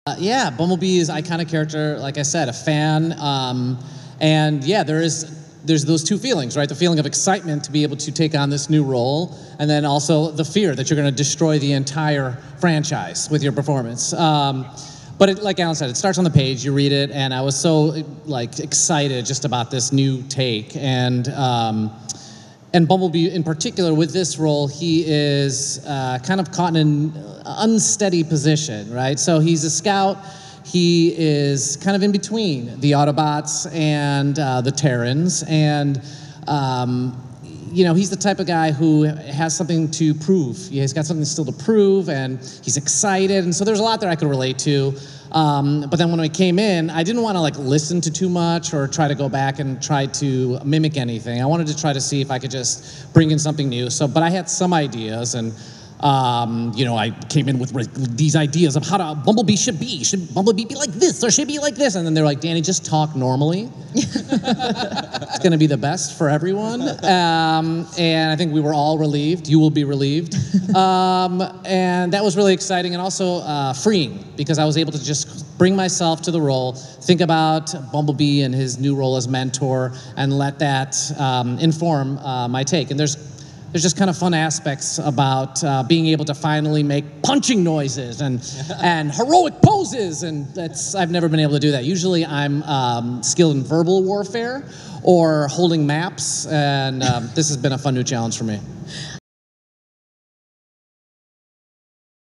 Yeah, Bumblebee is iconic character, like I said, a fan. And yeah, there's those two feelings, right? The feeling of excitement to be able to take on this new role, and then also the fear that you're going to destroy the entire franchise with your performance. But like Alan said, it starts on the page, you read it, and I was so excited just about this new take. And Bumblebee in particular, with this role, he is kind of caught in an unsteady position, right? So he's a scout. He is kind of in between the Autobots and the Terrans. And, he's the type of guy who has something to prove. He's got something still to prove, and he's excited. And so there's a lot that I could relate to. But then when I came in, I didn't want to listen to too much or try to go back and try to mimic anything. I wanted to try to see if I could just bring in something new. But I had some ideas, and I came in with these ideas of how Bumblebee should be. Should Bumblebee be like this or should be like this? And then they're like, Danny, just talk normally. It's going to be the best for everyone. And I think we were all relieved. You will be relieved. And that was really exciting and also freeing, because I was able to just bring myself to the role, think about Bumblebee and his new role as mentor, and let that inform my take. And there's just kind of fun aspects about being able to finally make punching noises and heroic poses, and I've never been able to do that. Usually I'm skilled in verbal warfare or holding maps, and this has been a fun new challenge for me.